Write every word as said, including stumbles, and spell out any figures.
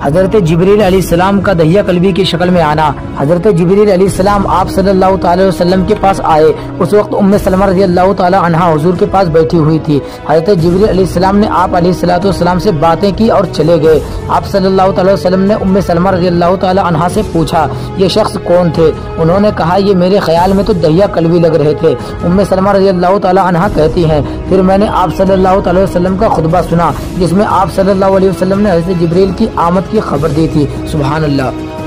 हजरत जिब्रील अलैहिस्सलाम का दहिया कल्बी की शक्ल में आना। हजरत जिब्रील अलैहिस्सलाम आप सल्लल्लाहु अलैहि वसल्लम के पास आए। उस वक्त उम्मे सलमा रज़ियल्लाहु ताला अन्हा हुजूर के पास बैठी हुई थी। हजरत जिब्रील अलैहिस्सलाम ने आप अलैहिस्सलातु वस्सलाम से बातें की और चले गए। आप सल्लल्लाहु अलैहि वसल्लम ने उम्मे सलमा रज़ियल्लाहु ताला अन्हा से पूछा, ये शख्स कौन थे? उन्होंने कहा, ये मेरे ख्याल में तो दहिया कल्बी लग रहे थे। उम्मे सलमा रज़ियल्लाहु ताला अन्हा कहती हैं, फिर मैंने आप सल्लल्लाहु अलैहि वसल्लम का खुतबा सुना जिसमें आप सल्लल्लाहु अलैहि वसल्लम ने हज़रत जिब्रील की आमद की खबर दी थी। सुभान अल्लाह।